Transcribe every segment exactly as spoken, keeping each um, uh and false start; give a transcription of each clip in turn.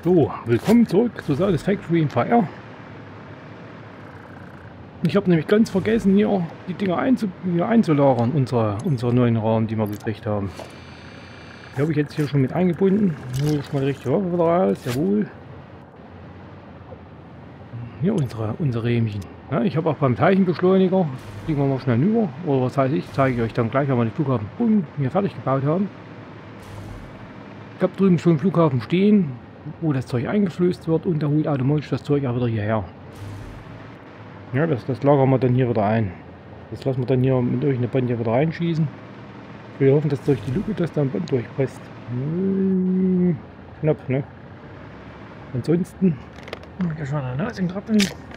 So, willkommen zurück zu Salus Factory in V R. Ich habe nämlich ganz vergessen, hier die Dinger einzu hier einzulagern, unsere, unsere neuen Rahmen, die wir gekriegt haben. Die habe ich jetzt hier schon mit eingebunden. Hole ich mal die richtige Waffe wieder raus, jawohl. Hier unsere, unsere Rähmchen. Ja, ich habe auch beim Teilchenbeschleuniger, kriegen wir mal schnell rüber. Oder was heißt ich, zeige ich euch dann gleich, wenn wir den Flughafen boom, hier fertig gebaut haben. Ich habe drüben schon einen Flughafen stehen, wo das Zeug eingeflößt wird und da holt automatisch das Zeug auch wieder hierher. Ja, das, das lagern wir dann hier wieder ein. Das lassen wir dann hier mit euch eine Band hier wieder reinschießen. Wir hoffen, dass durch die Luke das da ein Band durchpresst. Hm, knapp, ne? Ansonsten ja schon eine Nase krabbeln.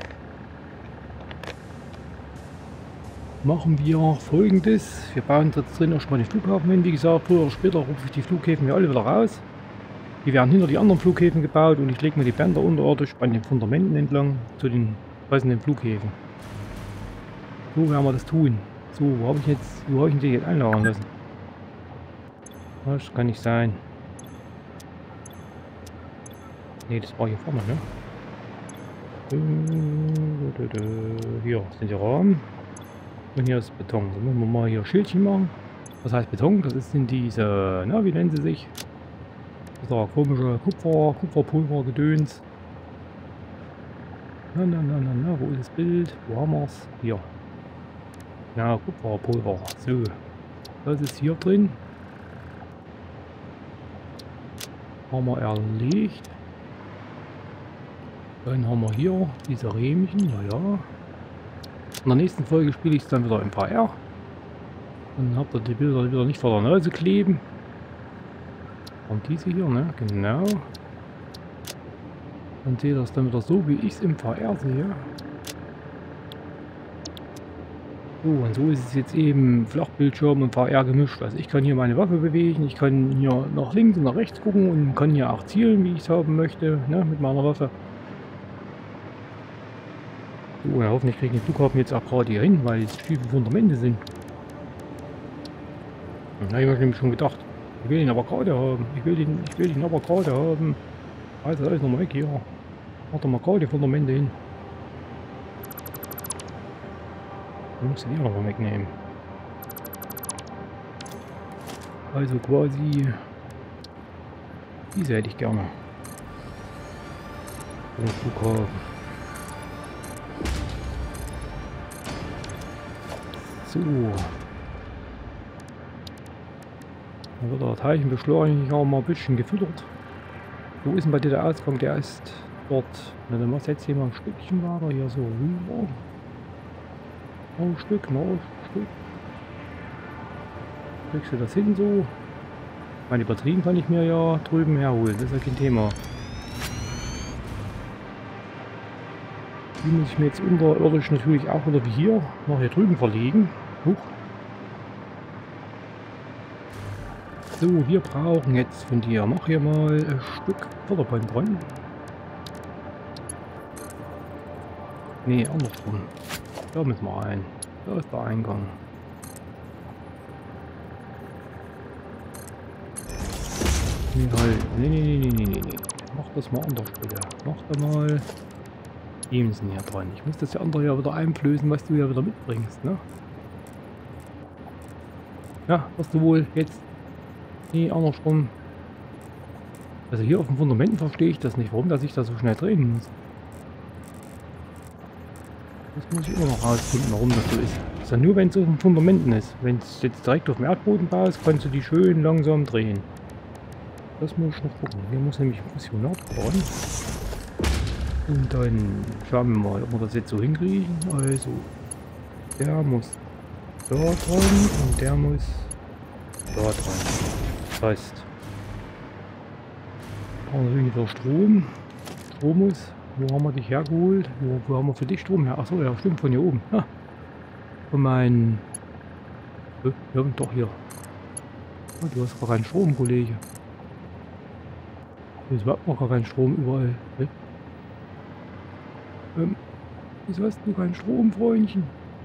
Machen wir Folgendes. Wir bauen jetzt drin erstmal den Flughafen hin. Wie gesagt, früher oder später rufe ich die Flughäfen hier alle wieder raus. Die werden hinter die anderen Flughäfen gebaut und ich lege mir die Bänder unterirdisch an den Fundamenten entlang zu den passenden Flughäfen. So werden wir das tun. So, wo habe ich jetzt, wo habe ich den jetzt einlagern lassen? Das kann nicht sein. Ne, das war hier vorne, ne? Hier sind die Rahmen. Und hier ist Beton. So müssen wir mal hier Schildchen machen. Was heißt Beton? Das ist in diese, na, wie nennen sie sich? Das ist doch komische Kupfer, Kupferpulver-Gedöns. Na, na, na, na, na, wo ist das Bild? Wo haben wir es? Hier. Na, Kupferpulver. So. Das ist hier drin. Haben wir erlegt. Dann haben wir hier diese Rähmchen. Naja. In der nächsten Folge spiele ich es dann wieder im V R. Dann habt ihr die Bilder wieder nicht vor der Nase kleben. Und diese hier, ne? Genau. Dann seht ihr das dann wieder so, wie ich es im V R sehe. So, und so ist es jetzt eben Flachbildschirm und V R gemischt. Also ich kann hier meine Waffe bewegen, ich kann hier nach links und nach rechts gucken und kann hier auch zielen, wie ich es haben möchte, ne? Mit meiner Waffe. So, ja, hoffentlich kriege ich den Flughafen jetzt auch gerade hier hin, weil es schiefe Fundamente sind. Da habe ich mir nämlich schon gedacht, ich will ihn aber gerade haben. Ich will ihn, ich will ihn aber gerade haben. Also alles nochmal weg hier. Warte mal gerade die Fundamente hin. Ich muss die nochmal wegnehmen. Also quasi diese hätte ich gerne. Den Flughafen. So. Dann wird der Teilchenbeschleuniger mal ein bisschen gefüttert. Wo ist denn bei dir der Ausgang? Der ist dort. Na, dann machst du jetzt hier mal ein Stückchen weiter. Hier so rüber. Noch ein Stück, noch ein Stück. Kriegst du das hin so? Meine Batterien kann ich mir ja drüben herholen. Das ist ja kein Thema. Die muss ich mir jetzt unterirdisch natürlich auch wieder wie hier nach hier drüben verlegen. Huch. So, wir brauchen jetzt von dir, mach hier mal ein Stück Förderband dran. Ne, andersrum. Da müssen wir rein. Da ist der Eingang. Nee, halt. Nee, nee, nee, nee, nee, nee. Mach das mal anders bitte. Mach da mal Ebensen hier dran. Ich muss das ja andere ja wieder einflößen, was du ja wieder mitbringst, ne? Ja, wirst du wohl jetzt. Nee, andersrum. Also hier auf den Fundamenten verstehe ich das nicht, warum dass ich da so schnell drehen muss. Das muss ich immer noch rausfinden, warum das so ist. Das ist ja nur, wenn es auf den Fundamenten ist. Wenn es jetzt direkt auf dem Erdboden baust, kannst du die schön langsam drehen. Das muss ich noch gucken. Hier muss nämlich ein Fusionar dran. Und dann schauen wir mal, ob wir das jetzt so hinkriegen. Also, der muss da dran und der muss da dran. Das heißt, brauchen wir natürlich wieder Strom. Strom muss. Wo haben wir dich hergeholt? Wo, wo haben wir für dich Strom her? Achso, ja, stimmt, von hier oben. Ha. Von meinen. Äh, ja, doch hier. Oh, du hast gar keinen Strom, Kollege. Hier ist überhaupt noch gar kein Strom überall. Äh? Ähm, wieso hast du keinen Strom, Freundchen?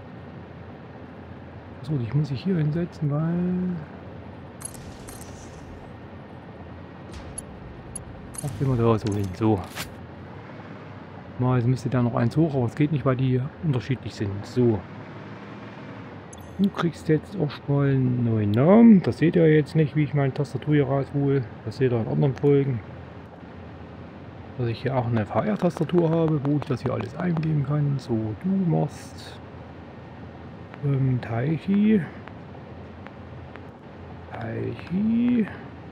Achso, dich muss ich hier hinsetzen, weil. Ach, gehen wir da so hin. So. Mal, jetzt müsste da noch eins hoch, aber es geht nicht, weil die unterschiedlich sind. So. Du kriegst jetzt erstmal einen neuen Namen. Das seht ihr jetzt nicht, wie ich meine Tastatur hier raushole. Das seht ihr in anderen Folgen. Dass ich hier auch eine V R-Tastatur habe, wo ich das hier alles eingeben kann. So, du machst ähm, Taichi. Taichi.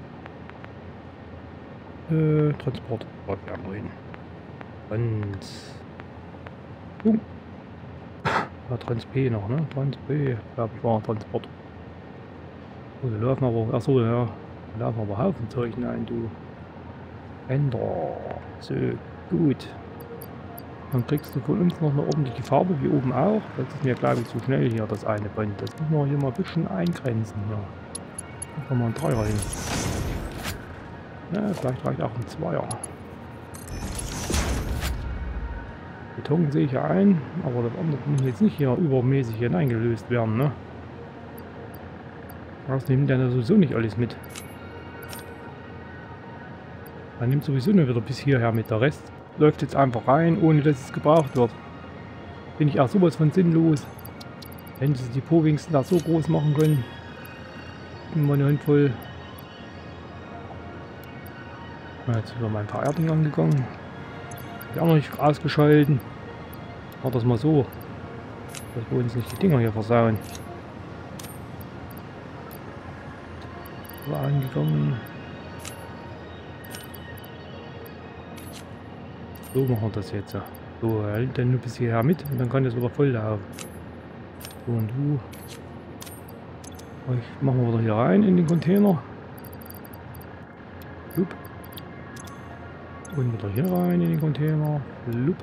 Äh, Transport. Warte, ja, hin. Und. Uh. Ja, Trans P noch, ne? Trans P, glaube ich, war Transport. Oh, da laufen aber. Achso, ja. Da laufen aber Haufen Zeug ein, du. Änder. So, gut. Dann kriegst du von uns noch eine ordentliche Farbe, wie oben auch. Das ist mir, glaube ich, zu schnell hier, das eine Band. Das müssen wir hier mal ein bisschen eingrenzen. Ja. Da kann man einen Dreier hin. Ja, vielleicht reicht auch ein Zweier. Beton sehe ich ja ein, aber das andere muss jetzt nicht hier übermäßig hineingelöst werden, ne? Das nimmt der sowieso nicht alles mit. Man nimmt sowieso nur wieder bis hierher mit. Der Rest läuft jetzt einfach rein, ohne dass es gebraucht wird. Bin ich auch sowas von sinnlos. Wenn sie die Po-Wings da so groß machen können. Immer eine Handvoll. Na, jetzt wieder mein V R-Ding angegangen. Die auch noch nicht ausgeschalten. Mach das mal so. Dass wir uns nicht die Dinger hier versauen. War angegangen. So machen wir das jetzt. So, er hält dann nur bis hierher mit und dann kann das wieder voll laufen. So, und du. Ich machen wir wieder hier rein in den Container. Lup. Und wieder hier rein in den Container. Lup.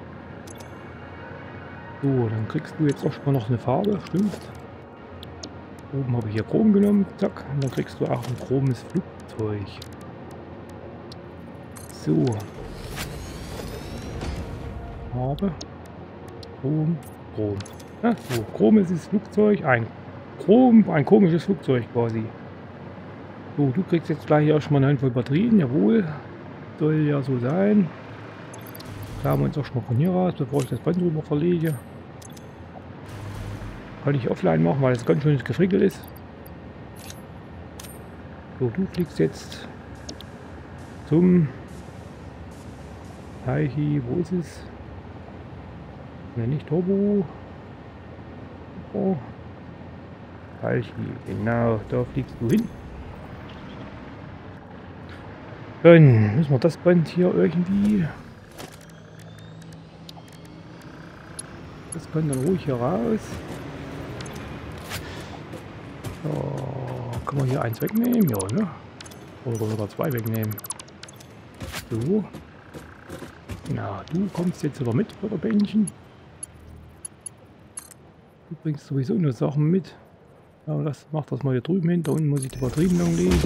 So, dann kriegst du jetzt erstmal noch eine Farbe, stimmt. Oben habe ich hier Chrom genommen, zack. Und dann kriegst du auch ein chromes Flugzeug. So. Farbe. Chrom, Chrom. Ja, so, Chrom ist das Flugzeug. Ein Chrom, ein komisches Flugzeug quasi. So, du kriegst jetzt gleich erstmal eine Handvoll Batterien, jawohl. Soll ja so sein. Klagen wir uns auch schon mal von hier raus, bevor ich das Band drüber verlege. Kann ich offline machen, weil das ganz schönes Gefrickel ist. So, du fliegst jetzt zum Taichi, wo ist es? Ne, nicht Turbo. Oh. Taichi, genau, da fliegst du hin. Dann müssen wir das Band hier irgendwie. Das kann dann ruhig hier raus. So, kann man hier eins wegnehmen? Ja, ne? Oder sogar zwei wegnehmen. So. Na, du kommst jetzt wieder mit, oder Bändchen? Du bringst sowieso nur Sachen mit. Aber das macht das mal hier drüben hin. Da unten muss ich die Batterien lang legen.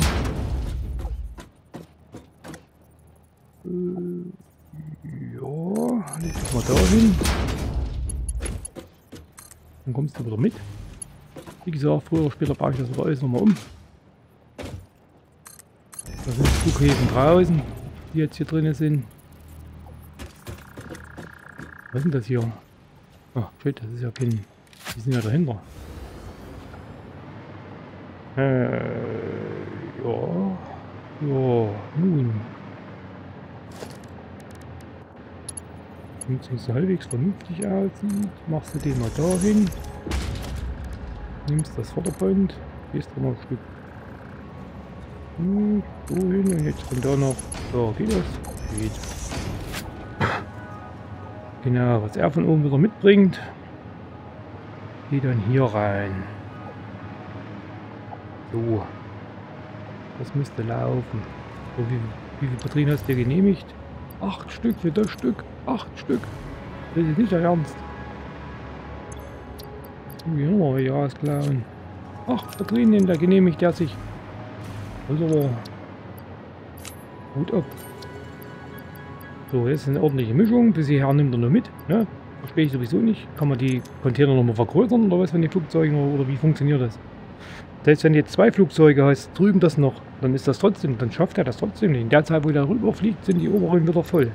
Äh, ja, leg das mal da hin. Dann kommst du wieder mit. Wie gesagt, früher oder später baue ich das wieder alles nochmal um. Da sind Flughäfen draußen, die jetzt hier drin sind. Was ist denn das hier? Ach, shit, das ist ja kein... Die sind ja dahinter. Äh, ja. Ja, nun. Wenn es so halbwegs vernünftig aussieht, machst du den mal dahin. Nimmst das Vorderband, gehst da noch ein Stück hm, so hin und jetzt kommt da noch. So, geht das? Geht. Genau, was er von oben wieder mitbringt, geht dann hier rein. So. Das müsste laufen. So, wie, wie viele Batterien hast du dir genehmigt? Acht Stück für das Stück. Acht Stück. Das ist nicht der Ernst. Hier nochmal welche rausklauen. Acht Batterien nimmt, da genehmigt er sich. Also, gut ab. So, jetzt ist eine ordentliche Mischung. Bis hierher nimmt er nur mit. Ne? Verstehe ich sowieso nicht. Kann man die Container nochmal vergrößern oder was von den Flugzeugen oder wie funktioniert das? Selbst wenn du jetzt zwei Flugzeuge hast, drüben das noch, dann ist das trotzdem, dann schafft er das trotzdem nicht. In der Zeit, wo der rüberfliegt, sind die oberen wieder voll.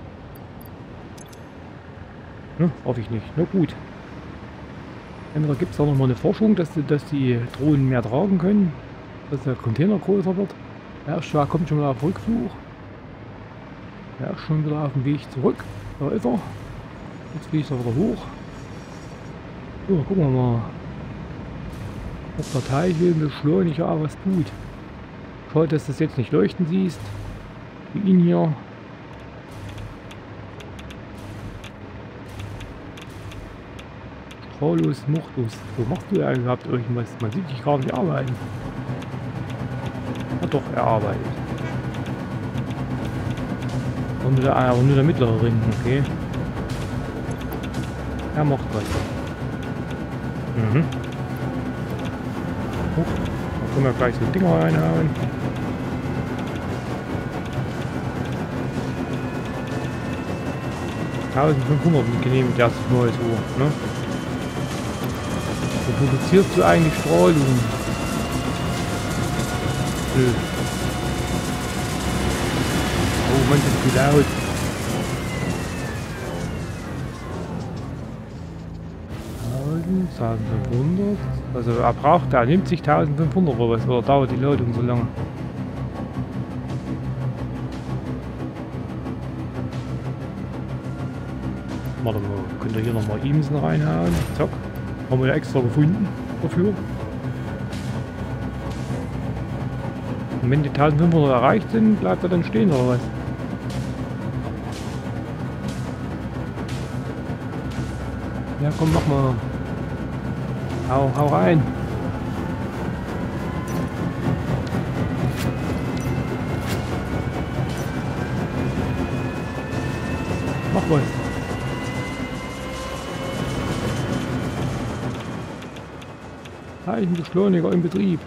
Ne, hoffe ich nicht. Na gut. Entweder gibt es da nochmal eine Forschung, dass die, dass die Drohnen mehr tragen können, dass der Container größer wird. Der erste kommt schon wieder auf Rückflug. Der ist schon wieder auf dem Weg zurück. Da ist er. Jetzt fliegt er wieder hoch. So, gucken wir mal. Ob der Teilchenbeschleuniger was tut. Schade, dass du das jetzt nicht leuchten siehst. Wie ihn hier. Strahlus Mortus. So, machst du ja überhaupt irgendwas? Man sieht dich gar nicht arbeiten. Hat doch, er arbeitet. Und nur der, aber nur der mittlere Ring, okay. Er macht was. Mhm. Huch, da können wir gleich so Dinger reinhauen. eintausendfünfhundert genehmigt erstes Mal so, ne? So produzierst du eigentlich Strahlung. Nö. Oh Mann, das ist zu laut. eintausendfünfhundert. Also er braucht, er nimmt sich eintausendfünfhundert oder was, oder dauert die Ladung so lange? Warte mal, könnt ihr hier nochmal Imsen reinhauen. Zack. Haben wir ja extra gefunden dafür. Und wenn die eintausendfünfhundert erreicht sind, bleibt er dann stehen oder was? Ja komm, mach mal. Hau, hau rein. Mach was. Teilchenbeschleuniger im Betrieb.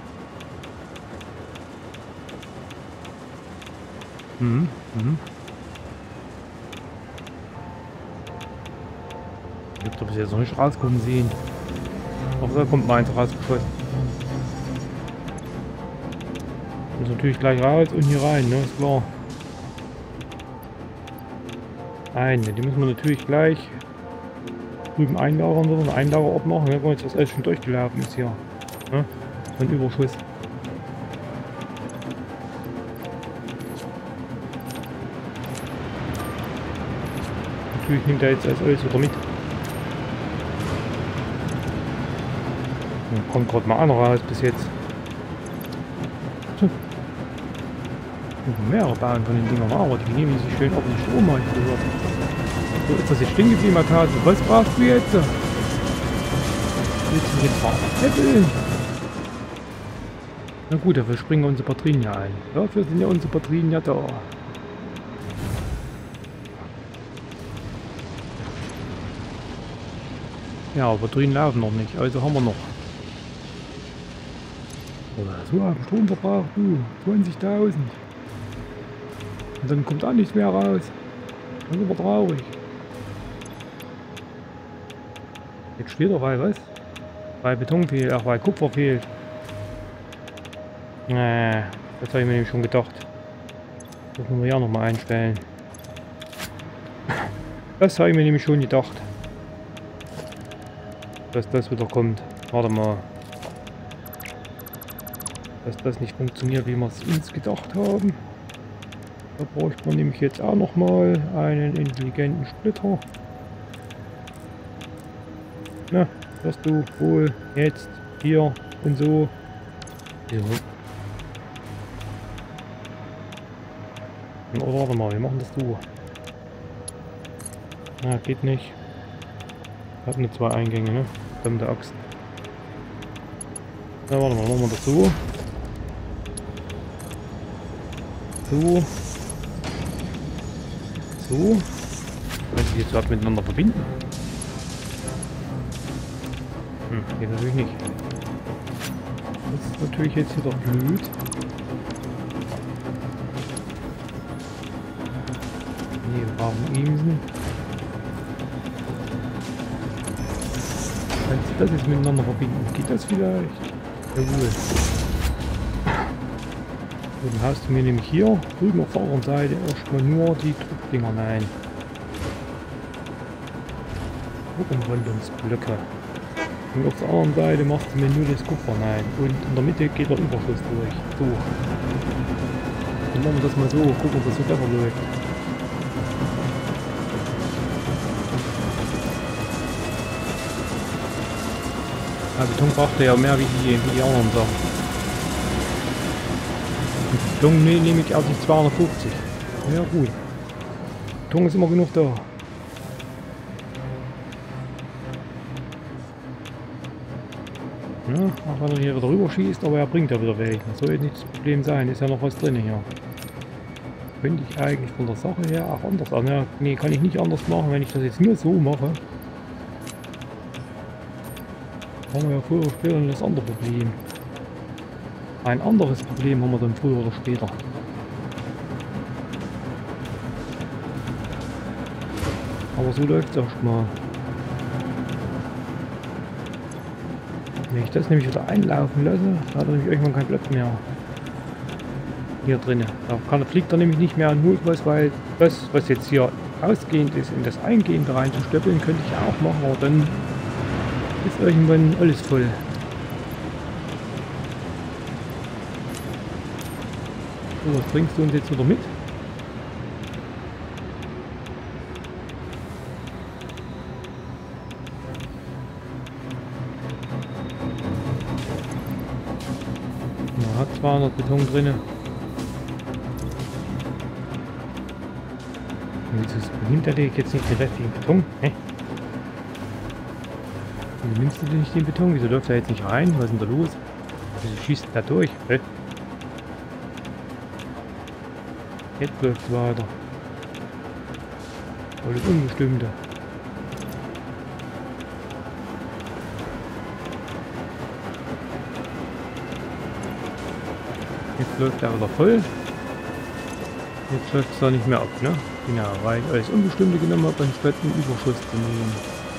Mhm, mhm. Ich hab doch bis jetzt noch nicht rauskommen sehen. Aber da kommt mal eins rausgeschossen. Muss natürlich gleich raus und hier rein, ne? Ist klar. Nein, die müssen wir natürlich gleich drüben einlagern, oder einen Einlagerort machen, wenn jetzt das alles schon durchgelaufen ist hier. Ne? So ein Überschuss. Natürlich nimmt er jetzt das alles wieder mit. Und kommt gerade mal einer raus bis jetzt. So. Mehrere bauen von den Dingern, aber die genehmigen sich schön ordentlich Strom mal gehört. So, ist das jetzt stehen geblieben, Matase? Was brauchst du jetzt? Willst du jetzt veräppeln? Na gut, dafür springen unsere Batterien ja ein. Dafür sind ja unsere Batterien ja da. Ja, Batterien laufen noch nicht, also haben wir noch. Oder so haben Strom verbraucht, du, zwanzigtausend. Und dann kommt auch nichts mehr raus. Das ist aber traurig. Jetzt später, weil was? Weil Beton fehlt, ach weil Kupfer fehlt. Äh, das habe ich mir nämlich schon gedacht. Das müssen wir ja nochmal einstellen. Das habe ich mir nämlich schon gedacht. Dass das wieder kommt. Warte mal. Dass das nicht funktioniert, wie wir es uns gedacht haben. Da bräuchte man nämlich jetzt auch nochmal einen intelligenten Splitter. Na, hörst du wohl jetzt hier und so. Ja. Oder warte mal, wir machen das so. Na, geht nicht. Hat nur zwei Eingänge, ne? Verdammte Axt. Na, warte mal, machen wir das so. So. So. Wenn sie jetzt überhaupt miteinander verbinden. Hm, geht natürlich nicht. Das ist natürlich jetzt wieder blöd. Nee, wir brauchen Imsen. Kannst du das jetzt miteinander verbinden? Geht das vielleicht? Jawohl. So, dann hast du mir nämlich hier drüben auf der anderen Seite erstmal nur die Druckdinger rein. Umrundungsblöcke. Und auf der anderen Seite machst du mir nur das Kupfer rein. Und in der Mitte geht der Überschuss durch. So. Dann machen wir das mal so. Gucken, ob das so besser läuft. Ja, Beton braucht ja mehr wie die, wie die anderen Sachen. Und Beton ne, nehme ich auf die zweihundertfünfzig. Ja gut. Beton ist immer genug da. Ja, auch wenn er hier wieder rüber schießt, aber er bringt ja wieder weg. Das soll jetzt nicht das Problem sein, ist ja noch was drin hier. Könnte ich eigentlich von der Sache her auch anders machen. Ja, nee, kann ich nicht anders machen, wenn ich das jetzt nur so mache. Haben wir ja früher oder später das andere Problem. Ein anderes Problem haben wir dann früher oder später. Aber so läuft es erstmal. Wenn ich das nämlich wieder einlaufen lasse, da hat er nämlich irgendwann keinen Platz mehr hier drinnen. Da kann, fliegt er nämlich nicht mehr an Notwas, weil das, was jetzt hier ausgehend ist, in das Eingehende reinzustöppeln, könnte ich auch machen, aber dann ist irgendwann alles voll. So, was bringst du uns jetzt wieder mit? Man hat zweihundert Beton drin. Wieso hinterlege ich jetzt nicht den restlichen Beton? Hä? Wieso nimmst du denn nicht den Beton? Wieso läuft er jetzt nicht rein? Was ist denn da los? Wieso schießt er da durch? Hä? Jetzt läuft es weiter. Alles Unbestimmte. Jetzt läuft er wieder voll. Jetzt läuft es da nicht mehr ab, ne? Genau, weil ich alles Unbestimmte genommen habe, anstatt einen Überschuss zu nehmen.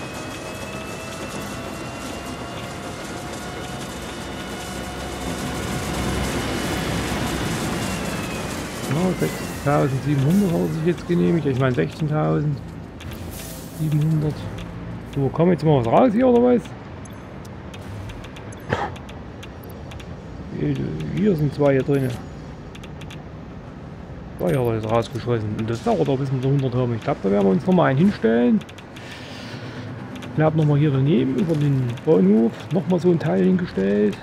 Ja, sechstausendsiebenhundert hat er sich jetzt genehmigt. Ich meine sechzehntausendsiebenhundert. So, kommt jetzt mal was raus hier oder was? Hier sind zwei hier drin. Zwei hat er jetzt rausgeschossen. Und das dauert auch bis wir hundert haben. Ich glaube, da werden wir uns nochmal einen hinstellen. Ich glaube nochmal hier daneben über den Bahnhof nochmal so ein Teil hingestellt.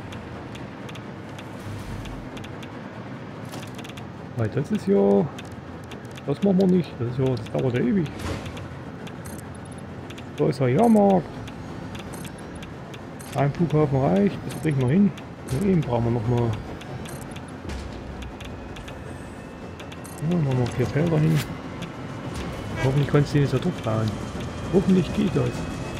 Weil das ist ja... Das machen wir nicht. Das ist ja, das dauert ja ewig. Da ist der Jahrmarkt. Ein Flughafen reicht. Das bringen wir hin. Und eben brauchen wir nochmal... Ja, machen wir vier Felder hin. Hoffentlich kannst du den jetzt da drauf bauen. Hoffentlich geht das.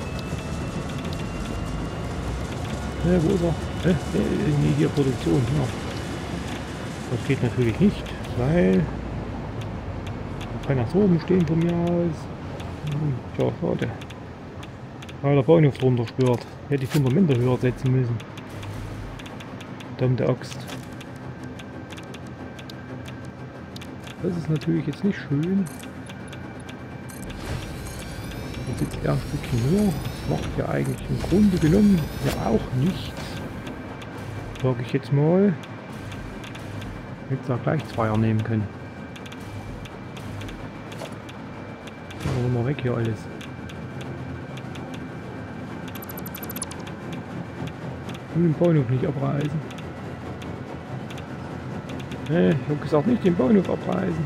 Ja, wo ist er? Äh, nee, hier Produktion. Ja. Das geht natürlich nicht, weil... Man kann nach so oben stehen von mir aus. Hm, tja, schade. Weil der Bahnhof drunter stört. Hätte ich Fundamente höher setzen müssen. Verdammte Axt. Das ist natürlich jetzt nicht schön. Jetzt sitzt er ein Stückchen höher. Das macht ja eigentlich im Grunde genommen ja auch nichts. Sag ich jetzt mal. Hätte da gleich Zweier nehmen können. Machen wir mal weg hier alles. Ich will den Bahnhof nicht abreißen. Ne, ich habe gesagt, nicht den Bahnhof abreißen.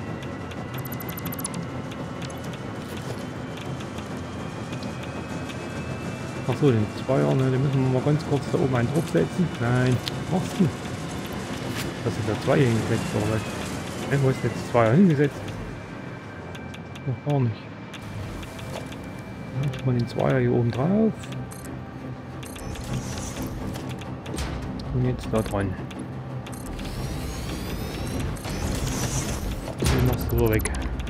Achso, den Zweier, ne, den müssen wir mal ganz kurz da oben einen draufsetzen. Nein, was machst du? Das ist der Zweier hingesetzt, oder was? Ne, wo ist jetzt Zweier hingesetzt? Noch gar nicht. Dann mal den Zweier hier oben drauf. Und jetzt da dran. Den machst du so weg.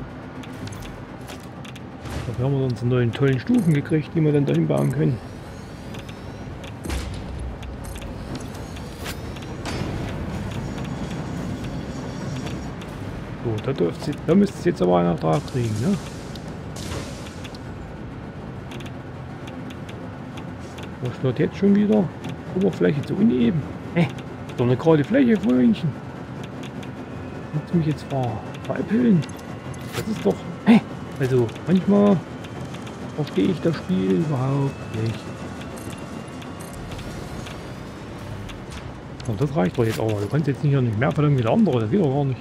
Dafür haben wir uns einen neuen tollen Stufen gekriegt, die wir dann dahin bauen können. da, dürft, da müsst ihr jetzt aber einen Ertrag kriegen, ne? Was wird jetzt schon wieder? Oberfläche zu uneben. Hä? Ist doch eine gerade Fläche, Freundchen. Willst du mich jetzt ver veräppeln? Das ist doch... Hä? Also, manchmal verstehe ich das Spiel überhaupt nicht. Und das reicht doch jetzt auch. Du kannst jetzt nicht, nicht mehr verlangen wie der andere. Das geht doch gar nicht.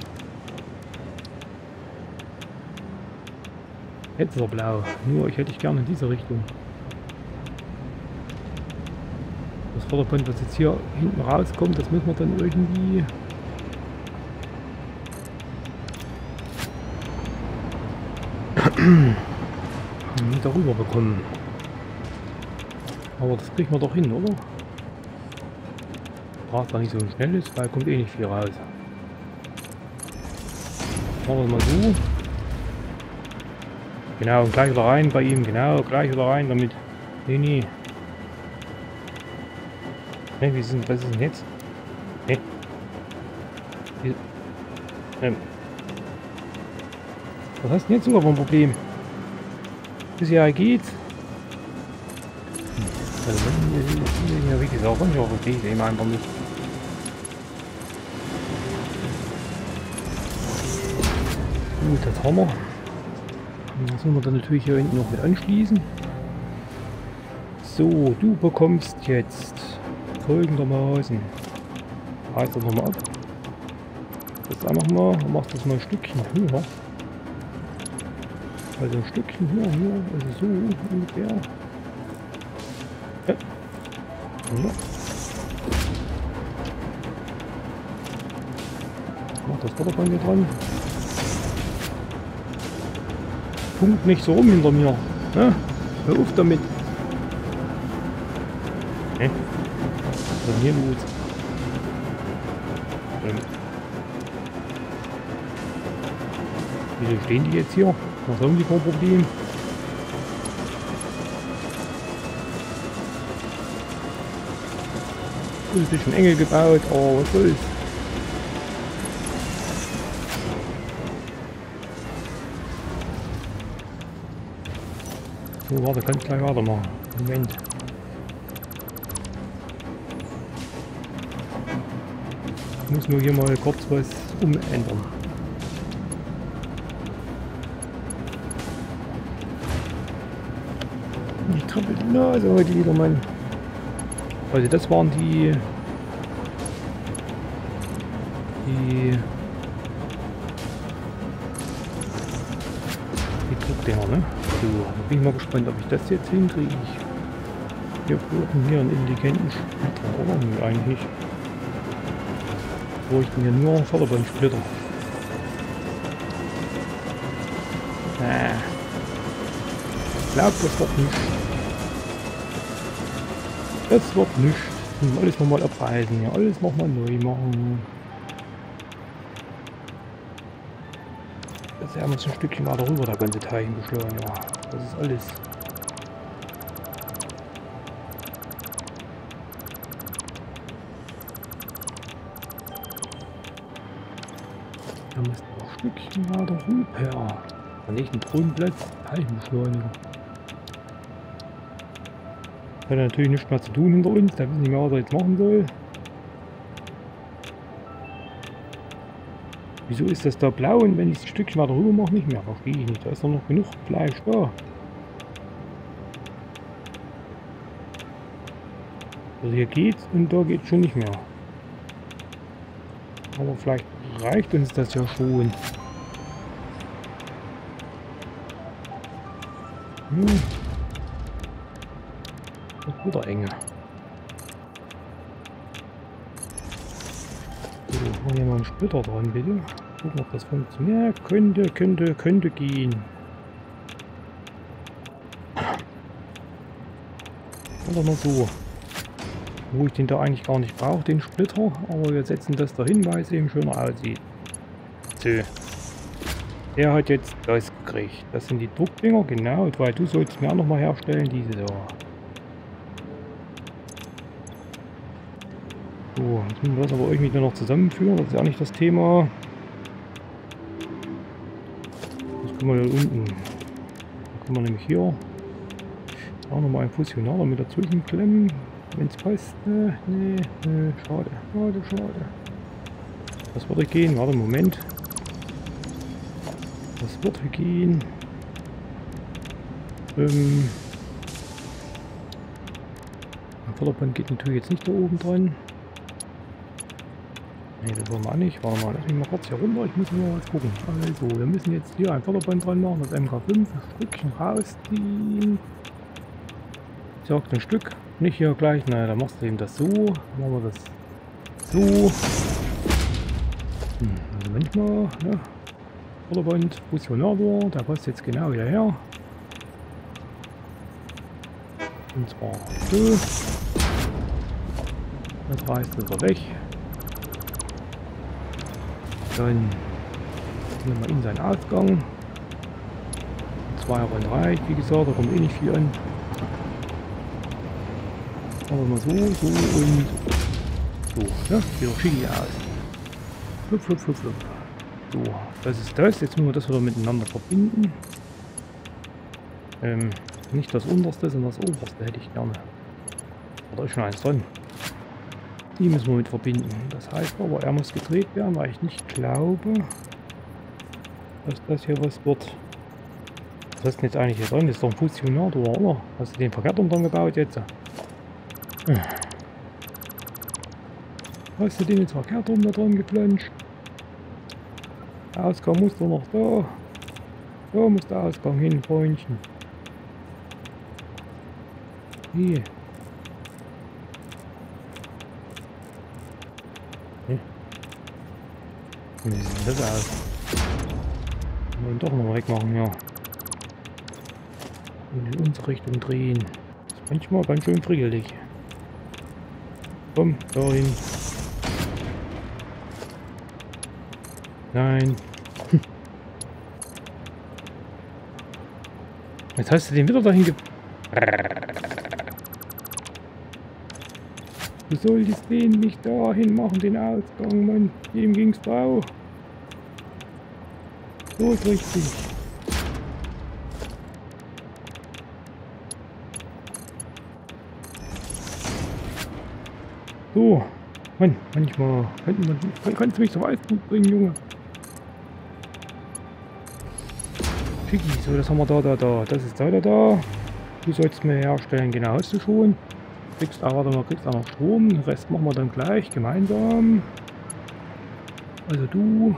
Jetzt ist er blau. Nur ich hätte ich gerne in diese Richtung. Das Vorderband, was jetzt hier hinten rauskommt, das müssen wir dann irgendwie... darüber bekommen. Aber das kriegen wir doch hin, oder? Braucht da nicht so schnell ist, weil kommt eh nicht viel raus. Machen wir mal so. Genau, und gleich wieder rein bei ihm, genau, gleich wieder rein damit. Nee, nee. Hey, wie sind, was ist denn jetzt? Hey. Wie, ähm. Was hast du denn jetzt sogar für ein Problem? Bisher geht's. Also, ja, wie gesagt, ich auch okay, sehen wir einfach nicht. Gut, das haben wir. Das müssen wir dann natürlich hier hinten noch mit anschließen. So, du bekommst jetzt folgendermaßen. Reiß das nochmal ab. Das auch nochmal. Du machst das mal ein Stückchen höher. Also ein Stückchen hier, hier, also so ungefähr. Ja. Ja. Mach das Vorderband hier dran. Punkt nicht so rum hinter mir. Ja? Hör auf damit. Hä? Was ist denn hier los? Ähm. Wieso stehen die jetzt hier? Was haben die für ein Problem? Ist ein bisschen enge gebaut, aber was soll's? So, warte, kannst gleich weitermachen. Moment. Ich muss nur hier mal kurz was umändern. Ich trampel die Nase heute wieder, Mann. Also das waren die... Die... Die Druckdinger, ne? So, da bin ich mal gespannt, ob ich das jetzt hinkriege. Wir brauchen hier einen intelligenten Splitter, oder? Nee, eigentlich nicht. Wir bräuchten hier nur einen Förderbandsplitter. Ah. Ich glaube, das wird nicht. Das wird nicht. Und alles nochmal abreißen hier. Alles nochmal neu machen. Das ist ja jetzt ein Stückchen weiter rüber, der ganze Teilchenbeschleuniger. Das ist alles. Da müssen wir ein Stückchen weiter rüber. Nicht ein Thronplatz, Teilchenbeschleuniger. Hat natürlich nichts mehr zu tun hinter uns, da wissen nicht mehr, was er jetzt machen soll. Wieso ist das da blau und wenn ich ein Stückchen weiter rüber mache, nicht mehr? Verstehe ich nicht, da ist doch noch genug Fleisch da. Also hier geht's und da geht's schon nicht mehr. Aber vielleicht reicht uns das ja schon. Hm. Das ist wieder enge. So, machen wir hier mal einen Splitter dran, bitte. Gucken, ob das funktioniert. Ja, könnte, könnte, könnte gehen. Oder mal so. Wo ich den da eigentlich gar nicht brauche, den Splitter. Aber wir setzen das dahin, weil es eben schöner aussieht. So. Der hat jetzt das gekriegt. Das sind die Druckdinger, genau. Weil du sollst mir auch noch mal herstellen, diese da. So, jetzt müssen wir das aber irgendwie nur noch zusammenführen. Das ist ja nicht das Thema. Können wir hier unten. Da können wir nämlich hier auch nochmal einen Fusionator mit dazwischen klemmen. Wenn es passt. Nee, nee, nee, schade. Schade, schade. Das würde gehen. Warte, Moment. Das würde gehen. Ähm. Der Vorderband geht natürlich jetzt nicht da oben dran. Ne, das wollen wir auch nicht. Warte mal, lass mich mal kurz hier runter. Ich muss mal was gucken. Also, wir müssen jetzt hier ein Vorderband dran machen. Das M K fünf Stückchen rausziehen. Sagt ein Stück. Nicht hier gleich. Naja, dann machst du eben das so. Dann machen wir das so. Hm, also manchmal, ne? Vorderband, Fusionator. Der passt jetzt genau hierher. Und zwar so. Das reißt wieder weg. Dann nehmen wir in seinen Ausgang. Zwei Rollen reicht, wie gesagt, da kommt eh nicht viel an. Machen wir mal so, so und so. Ne? Sieht doch schicki aus. Flup, flup, flup, flup. So, das ist das. Jetzt müssen wir das wieder miteinander verbinden. Ähm, nicht das unterste, sondern das oberste hätte ich gerne. Da ist schon eins dran. Die müssen wir mit verbinden. Das heißt aber, er muss gedreht werden, weil ich nicht glaube, dass das hier was wird. Was ist denn jetzt eigentlich hier dran? Das ist doch ein Fusionator, oder? Hast du den verkehrt dran gebaut jetzt? Hast du den jetzt verkehrt rum da dran geplanscht? Der Ausgang muss doch noch da. Da muss der Ausgang hin, Freundchen. Hier. Hm. Wie sieht denn das aus? Wollen wir doch noch wegmachen, ja. Und in unsere Richtung drehen. Das ist manchmal ganz schön frickelig. Komm, dahin. Nein. Jetzt hast du den wieder dahin ge... Du solltest den nicht dahin machen, den Ausgang, Mann. Dem ging's drauf. So ist richtig. So. Mann, manchmal könnte man, kannst du mich zum Weißbuch bringen, Junge. Schicki, so, das haben wir da, da, da. Das ist da, da, da. Du sollst mir herstellen, genau, hast du schon. Kriegst aber, warte mal, kriegst auch noch Strom. Den Rest machen wir dann gleich gemeinsam. Also du.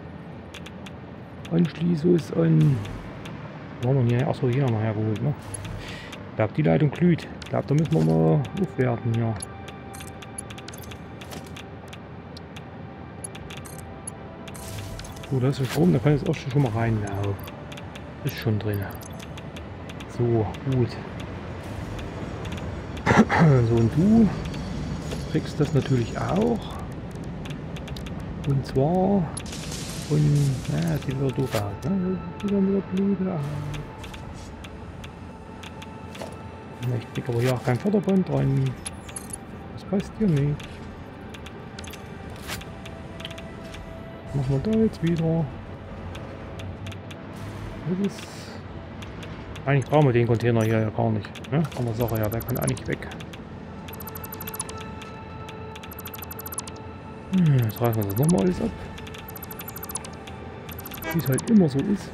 Anschließung an. Wo haben wir hier? Achso, hier haben wir hergeholt, ne? Ich glaube, die Leitung glüht. Ich glaube, da müssen wir mal aufwerten, ja. So, da ist der Strom, da kann jetzt auch schon mal reinlaufen. Ist schon drin. So, gut. So, und du kriegst das natürlich auch. Und zwar von, naja, sieht wieder doof aus, ne? Sieht wieder blöd aus. Ich krieg aber hier auch kein Förderband dran. Das passt hier nicht. Was machen wir da jetzt wieder? Das ist... Eigentlich brauchen wir den Container hier ja gar nicht. Ne? Andere Sache, ja, der kann eigentlich weg. Hm, jetzt reißen wir das nochmal alles ab. Wie es halt immer so ist.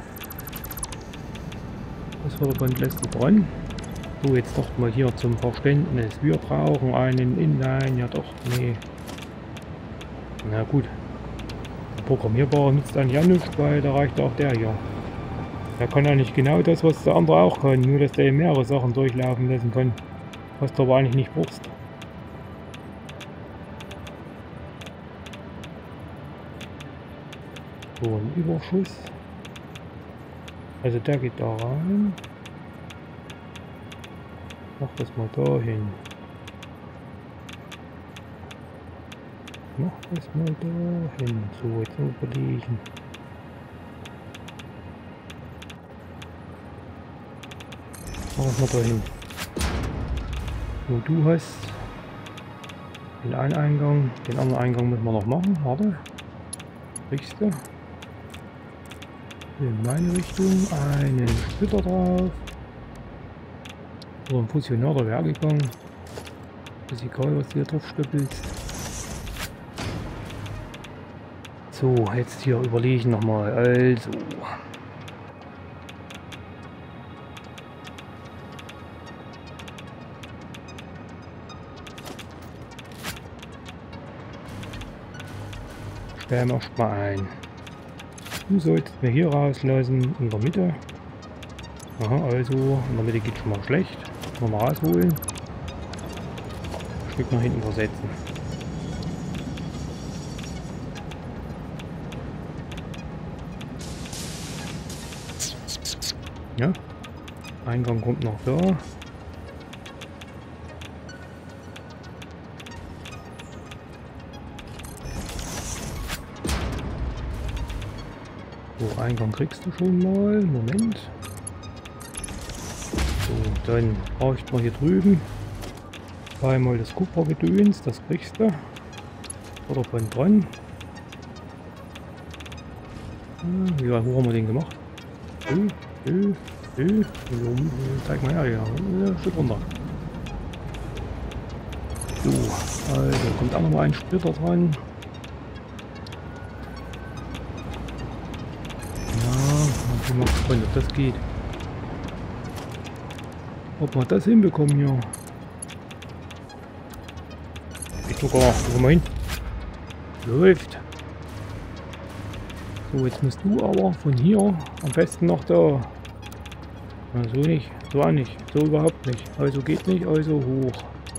Das Förderband lässt du dran. So, jetzt doch mal hier zum Verständnis. Wir brauchen einen Inline. Ja doch, nee. Na gut. Der Programmierbare nutzt dann ja nichts, weil da reicht auch der hier. Der kann eigentlich genau das, was der andere auch kann. Nur, dass der mehrere Sachen durchlaufen lassen kann. Was du aber eigentlich nicht brauchst. So, ein Überschuss. Also der geht da rein. Mach das mal dahin. Mach das mal dahin. So, jetzt mal überlegen. Mach das mal dahin. So, du hast den einen Eingang. Den anderen Eingang müssen wir noch machen. Warte. Kriegst du? In meine Richtung einen Splitter drauf. Oder ein Fusionator wäre gegangen. Ist egal, was du hier drauf stöppelst. So, jetzt hier überlegen nochmal. Also. Sperren wir erstmal ein. Du solltest mir hier rauslassen, in der Mitte. Aha, also in der Mitte geht schon mal schlecht. Nochmal rausholen. Ein Stück nach hinten versetzen. Ja, Eingang kommt noch da. So, Eingang kriegst du schon mal. Moment. So, dann braucht man hier drüben einmal das Kupfergedöns, das kriegst du. Oder von dran. Wie hoch haben wir den gemacht? Ö, ö, ö. Zeig mal her, ja. Ein Stück runter. So, also kommt auch noch mal ein Splitter dran. Ich bin mal gespannt, ob das geht. Ob wir das hinbekommen hier. Ich sogar. Guck mal hin. Läuft. So, jetzt musst du aber von hier am besten noch da. Na, so nicht. So auch nicht. So überhaupt nicht. Also geht nicht, also hoch.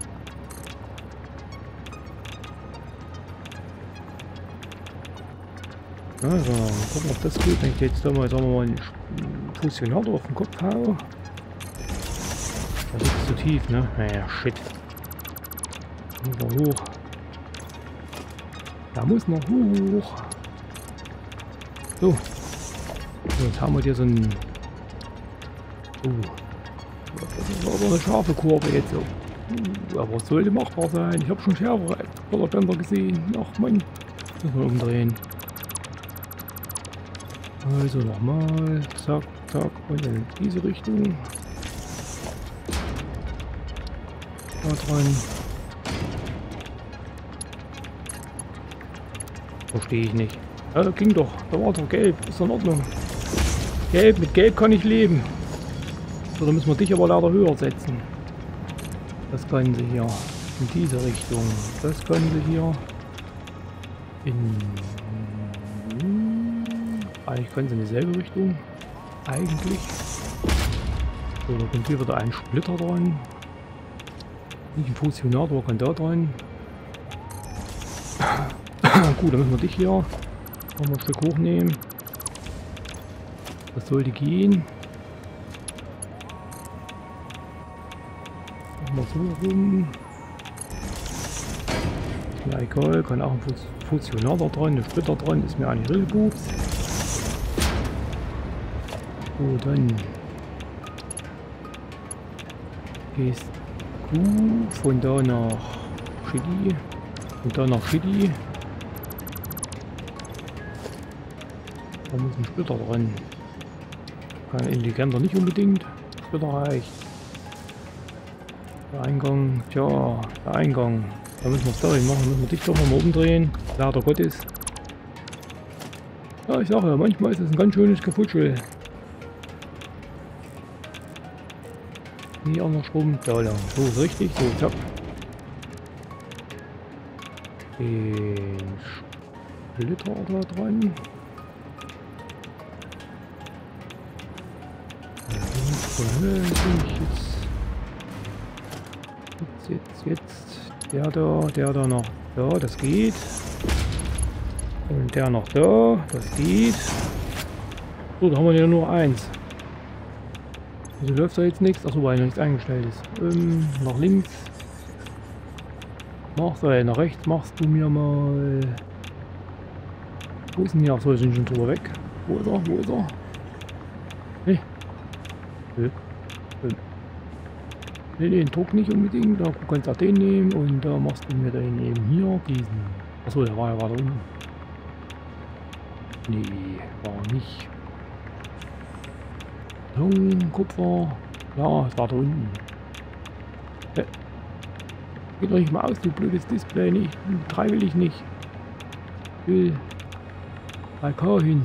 Also, gucken, ob das geht. Wenn ich jetzt da mal, sagen wir mal, einen Fusionator auf den Kopf haue. Das ist zu tief, ne? Naja, shit. Muss noch hoch. Da muss noch hoch. So. So, jetzt haben wir hier so ein. Oh. Das war aber eine scharfe Kurve jetzt so. Aber es sollte machbar sein. Ich habe schon schärfere Förderbänder gesehen. Ach Mann. Müssen wir umdrehen. Also nochmal, zack, zack, und in diese Richtung. Da dran. Verstehe ich nicht. Ja, das ging doch. Da war doch gelb. Ist in Ordnung. Gelb, mit gelb kann ich leben. So, dann müssen wir dich aber leider höher setzen. Das können sie hier. In diese Richtung. Das können sie hier. In... Eigentlich können sie in dieselbe Richtung. Eigentlich. So, da kommt hier wieder ein Splitter dran. Nicht ein Fusionator kann da dran. Gut, dann müssen wir dich hier noch mal ein Stück hochnehmen. Das sollte gehen. Machen wir so rum. Ist mir egal, kann auch ein Fusionator dran, ein Splitter dran, ist mir eigentlich Rillbuchs. So, dann gehst du von da nach Shitty und da nach Shitty. Da muss ein Splitter dran. Kein Intelligenter nicht unbedingt. Splitter reicht. Der Eingang, tja, der Eingang. Da müssen wir es dadurch machen, müssen wir dich doch mal umdrehen. Leider Gottes. Ja, ich sage ja, manchmal ist es ein ganz schönes Gefutschel. Hier auch noch rum, da lang. So ist richtig, so zack. Den Splitter da dran. Jetzt, jetzt, jetzt, der da, der da noch da, das geht. Und der noch da, das geht. So, da haben wir ja nur eins. Also läuft da jetzt nichts, achso, weil noch nichts eingestellt ist. Ähm, nach links. Nach, äh, nach rechts machst du mir mal. Wo ist denn hier? Achso, wir sind schon drüber weg. Wo ist er? Wo ist er? Nee. Nee. Nee, den Druck nicht unbedingt. Da kannst du auch den nehmen und da machst du mir dann eben hier diesen. Achso, der war ja weiter unten. Nee, war nicht. Beton, Kupfer. Ja, es war da unten. Äh, geht doch nicht mal aus, du blödes Display. Nicht. drei will ich nicht. Ich will drei K hin.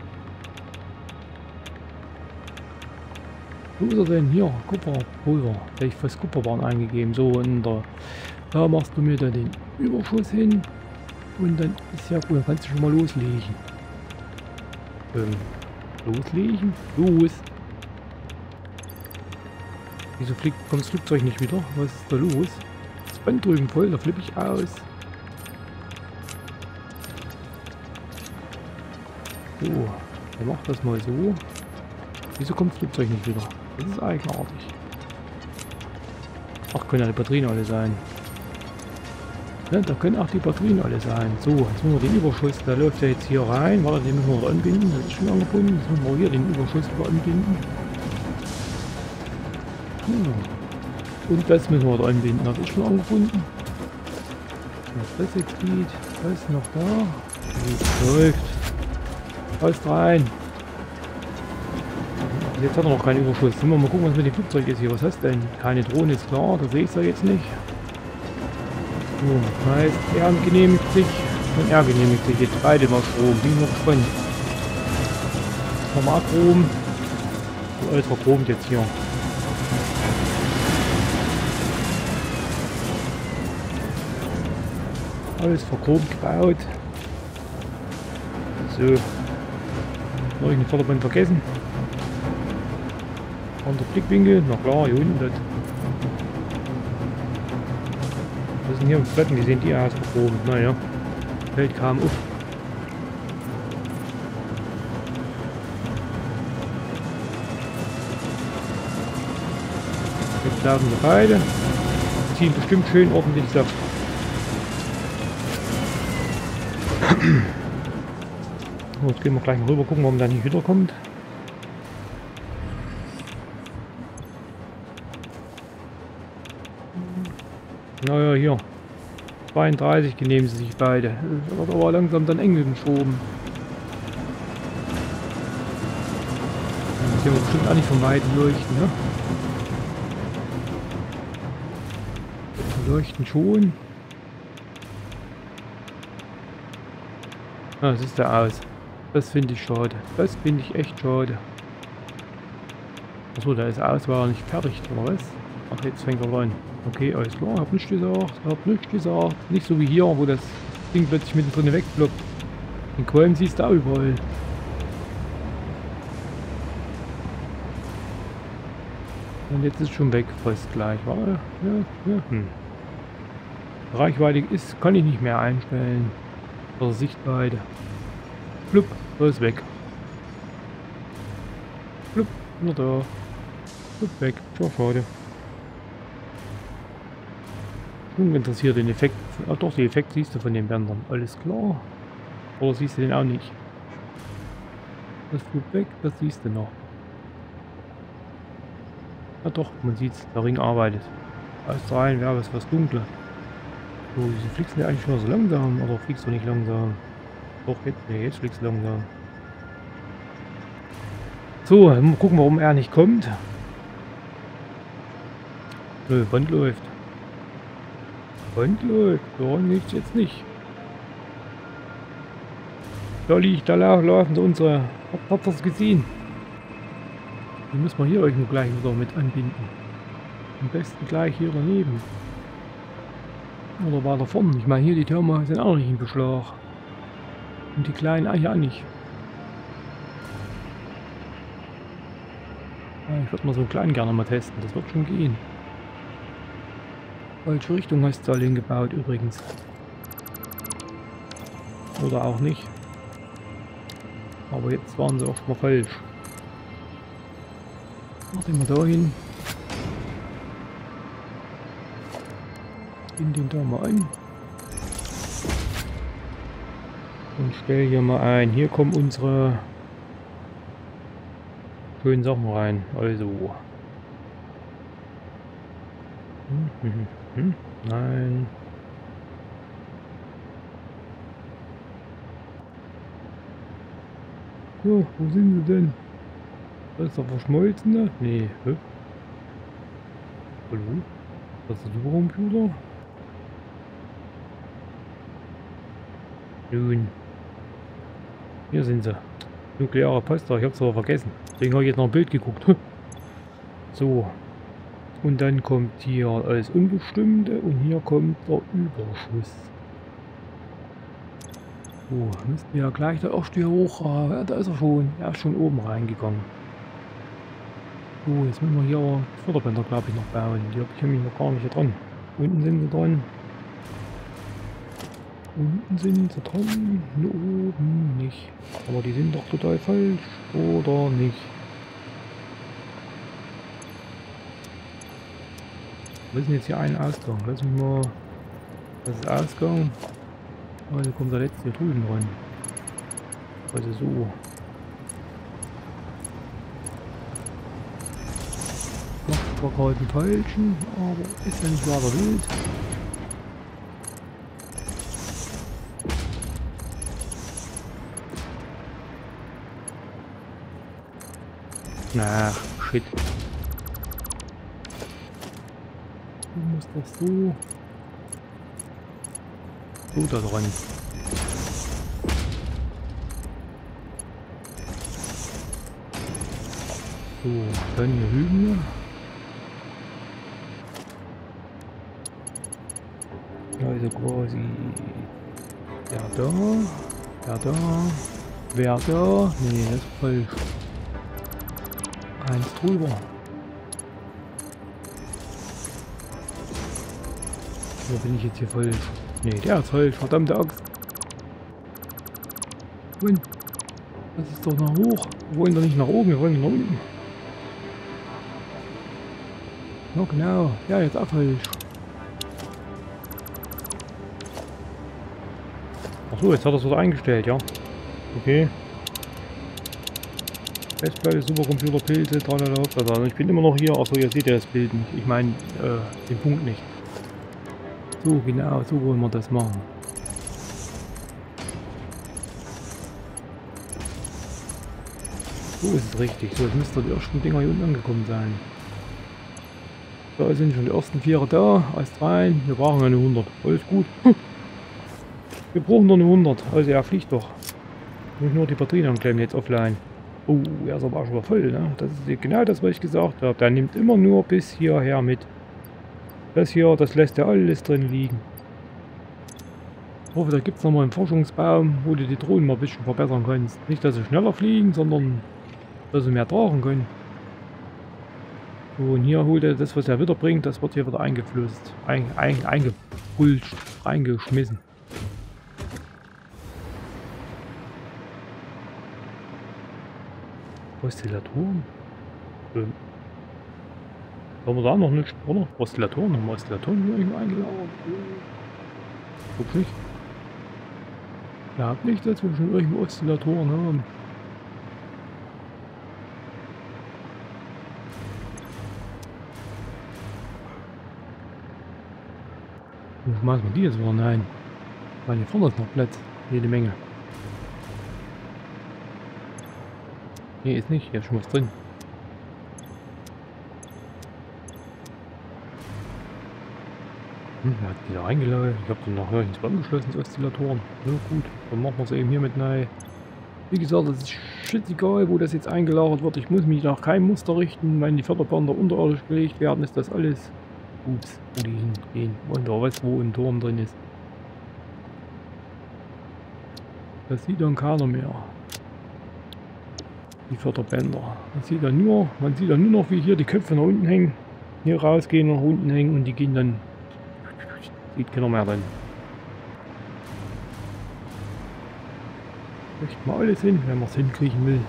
Wo ist er denn? Hier, Kupferpulver. Da hätte ich fast Kupferbahn eingegeben. So, und da, da machst du mir dann den Überschuss hin. Und dann ist ja gut, dann kannst du schon mal loslegen. Ähm, loslegen? Los! Wieso fliegt, kommt das Flugzeug nicht wieder? Was ist da los? Das Band drüben voll, da flippe ich aus. So, dann macht das mal so. Wieso kommt das Flugzeug nicht wieder? Das ist eigenartig. Ach, können ja die Batterien alle sein. Ja, da können auch die Batterien alle sein. So, jetzt müssen wir den Überschuss, der läuft ja jetzt hier rein. Warte, den müssen wir wieder anbinden. Das ist schon angebunden. Jetzt müssen wir hier den Überschuss wieder anbinden. Ja. Und das müssen wir wieder anbinden. Das ist schon angebunden. Was das jetzt geht, das ist noch da. Wie läuft. Alles rein. Jetzt hat er noch keinen Überschuss. Sollen wir mal gucken, was mit dem Flugzeug ist hier. Was hast du denn? Keine Drohne ist klar, da sehe ich es ja jetzt nicht. So, heißt, er genehmigt sich und er genehmigt sich jetzt beide mal Strom. Bin noch gespannt. Normal Chrom. So, alles verchromt jetzt hier. Alles verchromt gebaut. So. Habe ich den Vorderband vergessen. Und der Blickwinkel, na klar, hier unten das. Was sind hier Platten? Wie sehen die aus verchromt? Naja, Feld kam auf. Jetzt laufen wir beide. Ziehen bestimmt schön ordentlich Saft. So, jetzt gehen wir gleich mal rüber, gucken, warum der nicht wiederkommt. Naja, hier. zweiunddreißig genehmigen sie sich beide. Das wird aber langsam dann eng mit dem Strom. Das sehen wir bestimmt auch nicht vom Weiten leuchten, ne? Leuchten schon. Ah, das ist der aus. Das finde ich schade. Das finde ich echt schade. Achso, der ist aus, war er nicht fertig, oder was? Ach, jetzt fängt er an. Okay, alles klar, hab nichts gesagt, hab nichts gesagt. Nicht so wie hier, wo das Ding plötzlich mittendrin wegblockt. Den Qualm siehst du auch überall. Und jetzt ist schon weg, fast gleich. Warte, ja, ja, hm. Reichweite ist, kann ich nicht mehr einstellen. Oder Sichtweite. Blub, da ist weg. Blub, nur da. Blub, weg. Schon schade. Interessiert den Effekt. Ach doch, den Effekt siehst du von den Bändern. Alles klar. Oder siehst du den auch nicht? Das Flug weg, das siehst du noch. Ja doch, man sieht es, der Ring arbeitet. Australien wäre was, was dunkler. So, wieso fliegst du eigentlich nur so langsam? Oder fliegst du nicht langsam? Doch, jetzt, nee, jetzt fliegst du langsam. So, mal gucken, warum er nicht kommt. Nö, Band läuft. Band läuft. Warum liegt jetzt nicht? Da liegt, da laufen sie unsere. Habt ihr es gesehen? Die müssen wir hier irgendwo gleich wieder mit anbinden. Am besten gleich hier daneben. Oder weiter vorne. Ich meine, hier die Türme sind auch noch nicht in Beschlag. Und die kleinen eigentlich auch nicht. Ja, ich würde mal so einen kleinen gerne mal testen. Das wird schon gehen. Falsche Richtung hast du alle hingebaut übrigens. Oder auch nicht. Aber jetzt waren sie auch mal falsch. Mach den mal da hin. Bin den da mal ein. Und stell hier mal ein. Hier kommen unsere schönen Sachen rein. Also. Hm, hm, hm, hm. Nein. So, wo sind sie denn? Das ist der verschmolzene? Nee, hä? Hallo? Das ist der Supercomputer? Nun. Hier sind sie. Nukleare Poster, ich hab's aber vergessen. Deswegen habe ich jetzt noch ein Bild geguckt. So. Und dann kommt hier alles Unbestimmte und hier kommt der Überschuss. So, müssten wir ja gleich der erste hier hoch. Ja, da ist er schon. Er ist schon oben reingegangen. So, jetzt müssen wir hier Förderbänder, glaube ich, noch bauen. Die habe ich nämlich noch gar nicht hier dran. Unten sind sie dran. Unten sind sie dran, nur oben nicht. Aber die sind doch total falsch, oder nicht? Wir müssen jetzt hier einen Ausgang. Lass mich mal. Das ist Ausgang. Also kommt der letzte hier drüben dran. Also so. Macht zwar gerade einen falschen, aber ist ja nicht weiter wild. Ach, shit. Du musst das so. So da dran. So, dann hier hüben. Also quasi. Ja, da. Ja, da. Wer da? Nee, das ist falsch. Eins drüber. Wo bin ich jetzt hier falsch? Nee, der ist falsch. Verdammte Axt. Und das ist doch nach hoch. Wir wollen doch nicht nach oben, wir wollen nach unten. Ja genau. Ja, jetzt auch falsch. Achso, jetzt hat er es wieder eingestellt, ja. Okay. Festplatte, Supercomputer, Pilze, tralala, hoppala. Ich bin immer noch hier. Achso, ihr seht ja das Bild nicht. Ich meine, äh, den Punkt nicht. So, genau, so wollen wir das machen. So ist es richtig. So, jetzt müssten die ersten Dinger hier unten angekommen sein. Da sind schon die ersten Vierer da. Erst rein. Wir brauchen eine hundert. Alles gut. Wir brauchen noch eine hundert. Also er fliegt doch. Ich muss nur die Batterien anklemmen jetzt offline. Oh, er ist aber auch schon voll, ne? Das ist genau das, was ich gesagt habe. Der nimmt immer nur bis hierher mit. Das hier, das lässt er alles drin liegen. Ich hoffe, da gibt es nochmal einen Forschungsbaum, wo du die Drohnen mal ein bisschen verbessern kannst. Nicht, dass sie schneller fliegen, sondern dass sie mehr tragen können. So, und hier holt er das, was er wieder bringt, das wird hier wieder eingeflößt. Ein, ein, eingepulscht, reingeschmissen. Oszillatoren? Ähm. Haben wir da noch nicht, oder? Oszillatoren? Haben wir Oszillatoren hier irgendwo eingeladen? Guck nicht. Ich glaube nicht, dass wir schon irgendwo Oszillatoren haben. Wo schmeißen wir die jetzt wieder? Nein. Weil hier vorne ist noch Platz. Jede Menge. Hier ist nicht, hier ist schon was drin. Hm, wer hat die da reingeladen? Ich habe den nachher ins angeschlossen, die Oszillatoren. Na ja, gut, dann machen wir es eben hier mit rein. Wie gesagt, das ist shit egal, wo das jetzt eingelagert wird. Ich muss mich nach keinem Muster richten. Wenn die Förderbänder unterirdisch gelegt werden, ist das alles gut, wo die hingehen. Und da was, wo im Turm drin ist. Das sieht dann keiner mehr. Die Förderbänder. Man sieht dann nur, man sieht dann nur noch, wie hier die Köpfe nach unten hängen. Hier rausgehen, nach unten hängen und die gehen dann. Sieht keiner mehr drin. Möchten wir alles hin, wenn man es hinkriegen will.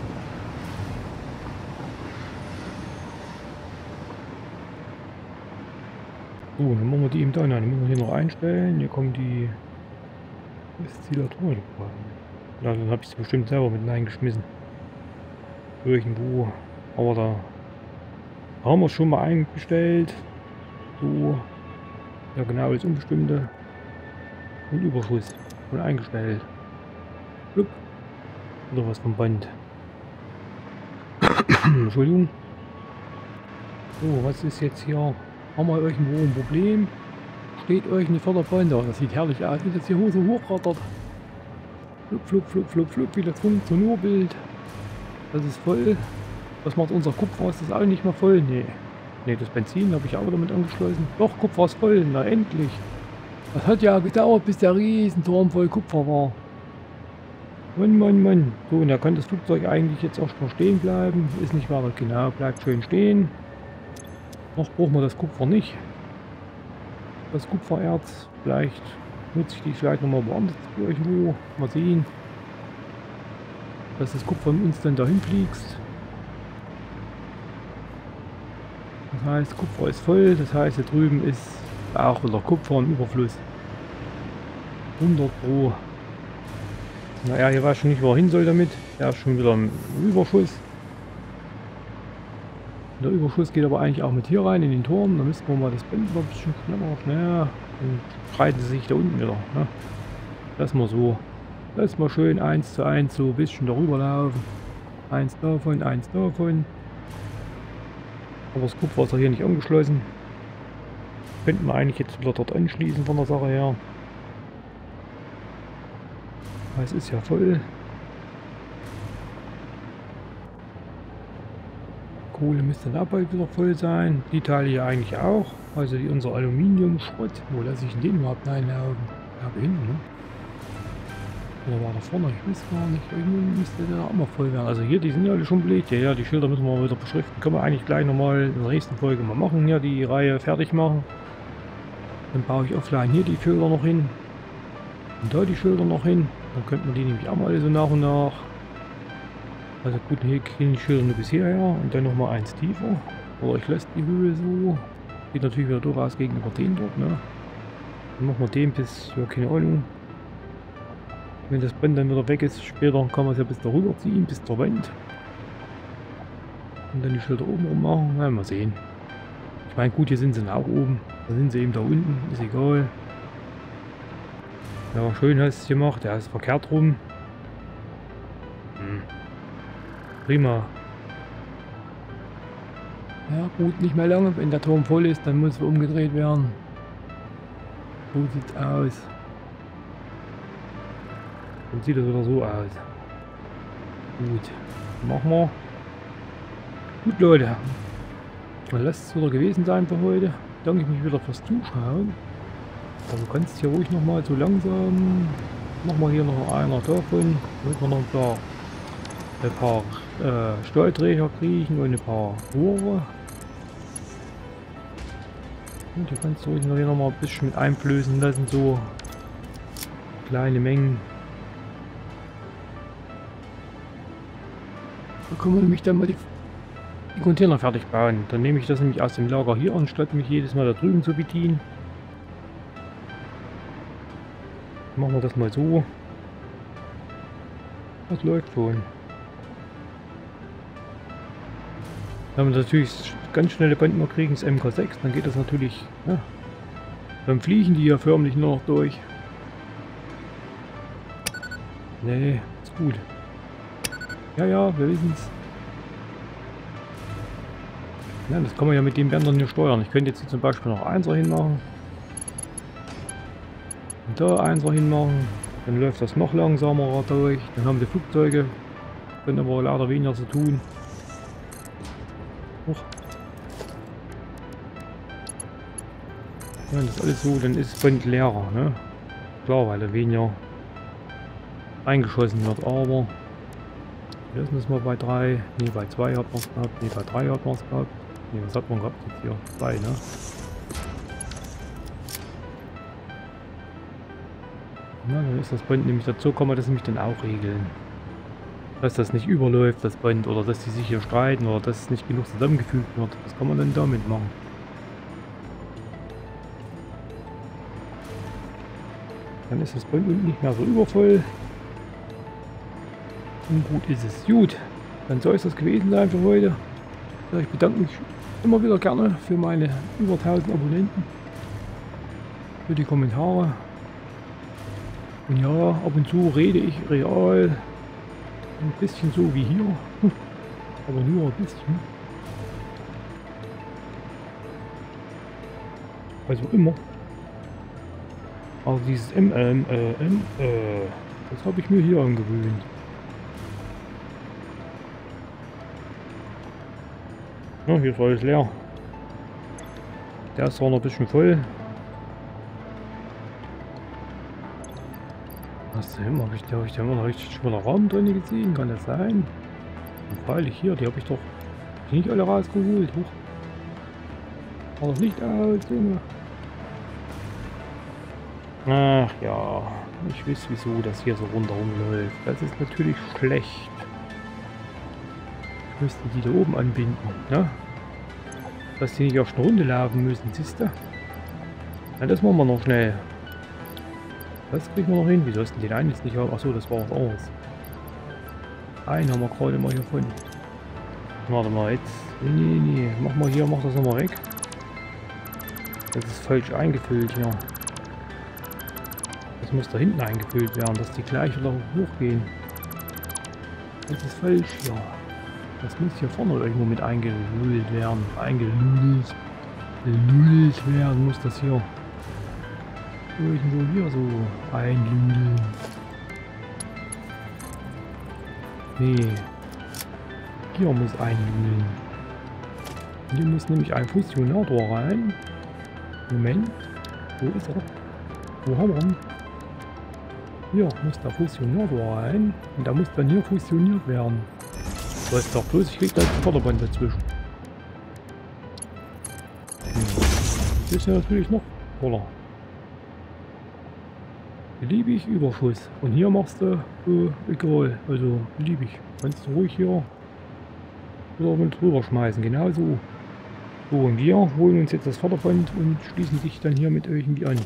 So, dann machen wir die eben da. Nein, die müssen wir hier noch einstellen. Hier kommen die Oszillatoren. Ja, dann habe ich sie bestimmt selber mit hineingeschmissen. Irgendwo. Aber da haben wir es schon mal eingestellt. So. Ja genau, das Unbestimmte. Und Überschuss. Und eingestellt. Blub. Oder was vom Band. Entschuldigung. So, was ist jetzt hier? Haben wir irgendwo ein Problem? Steht euch eine Förderbahn da? Das sieht herrlich aus, wie das hier so hochrattert. Flup, flup, flup, flup, flup, wie das Funktionurbild. Das ist voll. Was macht unser Kupfer? Ist das auch nicht mehr voll? Nee. Nee, das Benzin habe ich auch damit angeschlossen. Doch, Kupfer ist voll. Na endlich. Das hat ja gedauert, bis der Riesenturm voll Kupfer war. Mann, Mann, Mann. So, und da kann das Flugzeug eigentlich jetzt erstmal stehen bleiben. Ist nicht wahr, genau, bleibt schön stehen. Noch brauchen wir das Kupfer nicht. Das Kupfererz. Vielleicht nutze ich die vielleicht nochmal woanders irgendwo. Mal sehen. Dass das Kupfer von uns dann dahin fliegt. Das heißt, Kupfer ist voll. Das heißt, hier drüben ist auch wieder Kupfer im Überfluss. hundert Pro. Naja, hier weiß schon nicht, wo er hin soll damit. Er ist schon wieder im Überschuss. Der Überschuss geht aber eigentlich auch mit hier rein in den Turm. Da müssten wir mal das Band ein bisschen schneller. Naja, dann breiten sie sich da unten wieder. Ne? Lass mal so. Lass mal schön eins zu eins so ein bisschen darüber laufen. Eins davon, eins davon. Aber das Kupfer ist ja hier nicht angeschlossen. Könnten wir eigentlich jetzt wieder dort anschließen von der Sache her. Es ist ja voll. Kohle müsste dann auch bald wieder voll sein. Die Teile hier eigentlich auch. Also die, unser Aluminiumschrott. Wo lasse ich denn den überhaupt einlaufen? Da hinten, ne? Oder war da vorne? Ich weiß gar nicht. Irgendwann müsste der auch mal voll werden. Also hier, die sind ja alle schon belegt. Ja, ja, die Schilder müssen wir wieder beschriften. Können wir eigentlich gleich nochmal in der nächsten Folge mal machen. Hier die Reihe fertig machen. Dann baue ich offline hier die Schilder noch hin. Und da die Schilder noch hin. Dann könnten wir die nämlich auch mal alle so nach und nach. Also gut, hier kriegen die Schilder nur bis hierher und dann nochmal eins tiefer. Oder ich lasse die Höhe so. Geht natürlich wieder durchaus gegenüber den dort, ne? Dann machen wir den bis, ja, keine Ahnung. Wenn das Band dann wieder weg ist, später kann man es ja bis darüber ziehen, bis zur Wand. Und dann die Schilder oben rum machen. Na, mal sehen. Ich meine, gut, hier sind sie auch oben. Da sind sie eben da unten, ist egal. Ja, schön hast du es gemacht, der ist verkehrt rum. Hm. Prima. Ja gut, nicht mehr lange, wenn der Turm voll ist, dann muss er umgedreht werden. So sieht's aus. Dann sieht es wieder so aus. Gut, machen wir. Gut Leute, dann lasst es wieder gewesen sein für heute. Danke ich mich wieder fürs Zuschauen. Also kannst hier ruhig nochmal so langsam, nochmal hier noch einer davon, damit wir noch ein paar, ein paar äh, Stahlträger kriegen und ein paar Rohre. Und hier kannst du ruhig noch hier nochmal ein bisschen mit einflößen lassen, so kleine Mengen. Da können wir nämlich dann mal die, die Container fertig bauen. Dann nehme ich das nämlich aus dem Lager hier, anstatt mich jedes Mal da drüben zu bedienen. Machen wir das mal so. Das läuft schon. Wenn wir natürlich ganz schnelle Band noch kriegen, das M K sechs, dann geht das natürlich. Ja, dann fliegen die ja förmlich nur noch durch. Nee, ist gut. Ja, ja, wir wissen es. Ja, das kann man ja mit den Bändern hier steuern. Ich könnte jetzt hier zum Beispiel noch Einser hinmachen. Und da Einser hinmachen. Dann läuft das noch langsamer durch. Dann haben die Flugzeuge. Können aber leider weniger zu tun. Och. Ja, das ist alles so, dann ist das Band leerer, ne? Klar, weil da weniger eingeschossen wird, aber wir lassen das mal bei drei, ne, bei zwei hat man es gehabt, ne, bei drei hat man es gehabt. Ne, was hat man gehabt jetzt hier? zwei, ne? Na, dann ist das Band nämlich dazu, kann man das nämlich dann auch regeln. Dass das nicht überläuft, das Band, oder dass die sich hier streiten, oder dass es nicht genug zusammengefügt wird. Das kann man dann damit machen. Dann ist das Band unten nicht mehr so übervoll. Und gut ist es. Gut, dann soll es das gewesen sein für heute. Ich bedanke mich immer wieder gerne für meine über tausend Abonnenten. Für die Kommentare. Und ja, ab und zu rede ich real. Ein bisschen so wie hier. Aber nur ein bisschen. Also immer. Also dieses M, ähm, äh, M, äh, das habe ich mir hier angewöhnt. Ja, hier ist alles leer. Der ist zwar noch ein bisschen voll. Was denn? Habe ich, hab ich da immer noch richtig schmaler Raum drin gesehen? Kann das sein? Und freilich hier, die habe ich doch nicht alle rausgeholt. Huch. Mach das Licht aus, Junge. Ach ja, ich weiß wieso das hier so rundherum läuft. Das ist natürlich schlecht. Ich müsste die da oben anbinden, ne? Dass die nicht auf eine Runde laufen müssen, siehst du? Na, das machen wir noch schnell. Das kriegen wir noch hin. Wieso ist denn den einen jetzt nicht haben? Achso, das war was anderes. Einen haben wir gerade mal hier gefunden. Warte mal, jetzt. Nee, nee, nee. Mach mal hier, mach das nochmal weg. Das ist falsch eingefüllt hier. Das muss da hinten eingefüllt werden, dass die gleich wieder hochgehen. Das ist falsch hier. Das muss hier vorne irgendwo mit eingelullt werden. Eingelullt. Gelullt werden muss das hier. Irgendwo hier so einlullen. Nee. Hier muss einlullen. Hier muss nämlich ein Fusionator rein. Moment. Wo ist er? Wo haben wir ihn? Hier muss der Fusionator rein. Und da muss dann hier fusioniert werden. So ist doch bloß, ich krieg da das Förderband dazwischen. Das ist ja natürlich noch voller. Beliebig Überschuss. Und hier machst du äh, egal. Also beliebig. Kannst du ruhig hier wieder mit drüber schmeißen. Genau so. So, und wir holen uns jetzt das Förderband und schließen sich dann hier mit irgendwie an.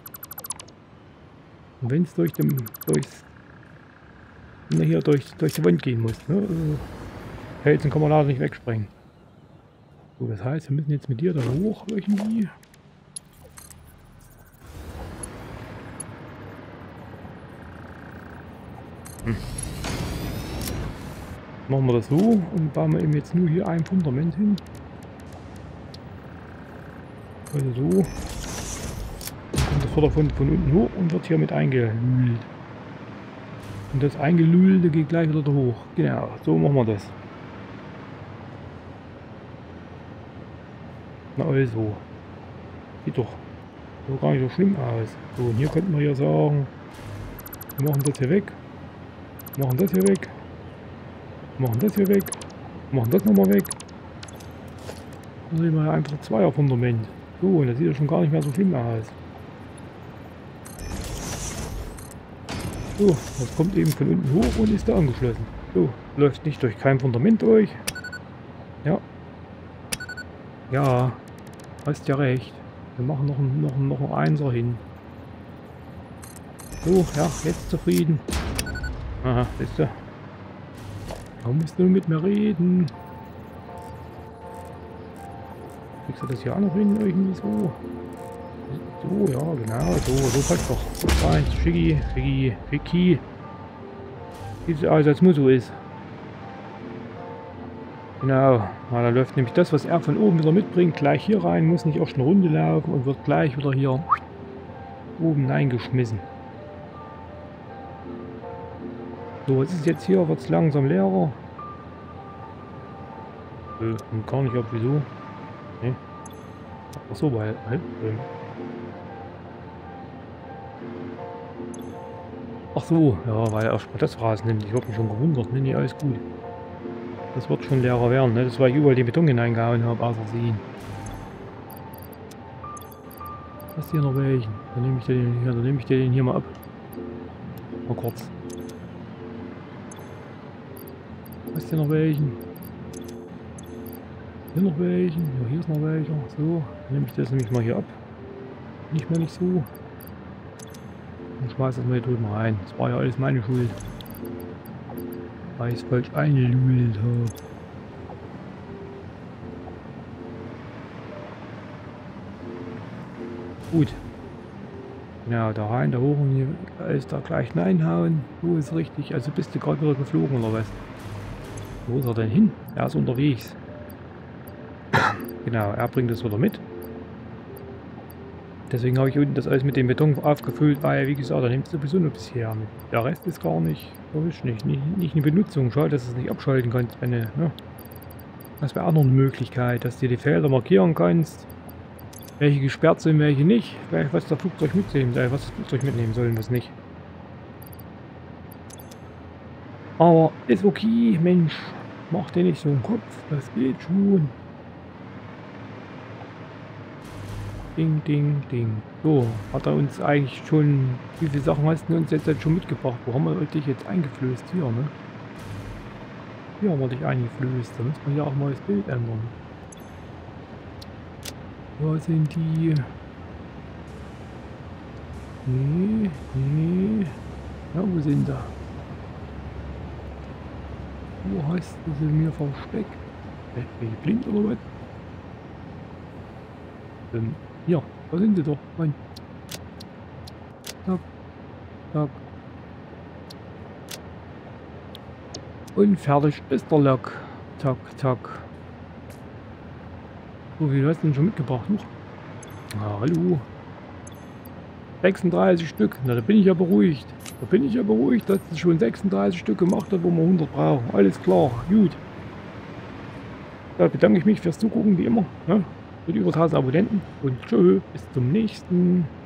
Und wenn es durch dem durchs na, hier durch, durch die Wand gehen muss, ne? Also, Felsen kann man leider nicht wegsprengen. So, das heißt, wir müssen jetzt mit dir da hoch irgendwie. Hm. Machen wir das so und bauen wir eben jetzt nur hier ein Fundament hin. Also so. Dann kommt das Förderband von unten hoch und wird hier mit eingelullt. Und das Eingelullte geht gleich wieder da hoch. Genau, so machen wir das. Na also. Sieht doch so gar nicht so schlimm aus. So, und hier könnten wir ja sagen, wir machen das hier weg. Machen das hier weg. Machen das hier weg. Machen das nochmal weg. Dann sehen wir einfach Zweier-Fundament. So, und das sieht ja schon gar nicht mehr so schlimm aus. So, das kommt eben von unten hoch und ist da angeschlossen. So, läuft nicht durch kein Fundament durch. Ja. Ja, hast ja recht. Wir machen noch ein, noch, noch ein Einser hin. So, ja, jetzt zufrieden. Aha, siehst du. Warum musst du mit mir reden? Kriegst du das hier auch noch hin? Irgendwie so. So, ja, genau, so, so passt doch. So rein, schicki, schicki, schicki. Sieht aus, als muss so ist. Genau, ja, da läuft nämlich das, was er von oben wieder mitbringt, gleich hier rein, muss nicht erst eine Runde laufen und wird gleich wieder hier oben reingeschmissen. So, was ist jetzt hier? Wird es langsam leerer? Äh, gar nicht ab, wieso? Ne? Ach so, weil. Halt, ähm. Ach so, ja, weil er erstmal das Rasen nimmt. Ich habe mich schon gewundert. Ne, nee, alles gut. Das wird schon leerer werden, ne? Das war ich überall den Beton hineingehauen habe, außer sehen. Hast du hier noch welchen? Dann nehme ich dir den hier, dann nehme ich dir den hier mal ab. Mal kurz. Hast du hier noch welchen? Hier noch welchen? Ja, hier ist noch welcher. So, dann nehme ich das nämlich mal hier ab. Nicht mal nicht so. Und schmeiß das mal hier drüben rein. Das war ja alles meine Schuld. Weil ich es falsch eingelullt habe. Gut. Ja, da rein, da hoch und hier ist da gleich reinhauen. So ist richtig. Also bist du gerade wieder geflogen oder was? Wo ist er denn hin? Er ist unterwegs. Genau, er bringt es wieder mit. Deswegen habe ich unten das alles mit dem Beton aufgefüllt, weil, wie gesagt, er nimmt sowieso nur bisher mit. Der Rest ist gar nicht, ich nicht, nicht, nicht eine Benutzung. Schade, dass du es nicht abschalten kannst, wenn du, ne? Das wäre auch noch eine Möglichkeit, dass du die Felder markieren kannst, welche gesperrt sind, welche nicht, was das Flugzeug mitnehmen, äh, was das Flugzeug mitnehmen soll und was nicht. Aber ist okay, Mensch, mach dir nicht so einen Kopf, das geht schon. Ding, ding, ding. So, hat er uns eigentlich schon, wie viele Sachen hast du uns jetzt schon mitgebracht? Wo haben wir dich jetzt eingeflößt? Hier, ne? Hier haben wir dich eingeflößt, da müssen wir hier auch mal das Bild ändern. Wo sind die? Nee, nee. Ja, wo sind sie? Wo hast du sie mir versteckt? Bin ich blind oder was? Ähm, ja, da sind sie doch. Mann. Zack, zack. Und fertig ist der Lok. Zack, zack. So, wie hast du denn schon mitgebracht? Noch? Ah, hallo. sechsunddreißig Stück. Na, da bin ich ja beruhigt. Da bin ich ja beruhigt, dass es schon sechsunddreißig Stück gemacht hat, wo wir hundert brauchen. Alles klar, gut. Da bedanke ich mich fürs Zugucken, wie immer. Ne? Mit über tausend Abonnenten. Und tschö, bis zum nächsten.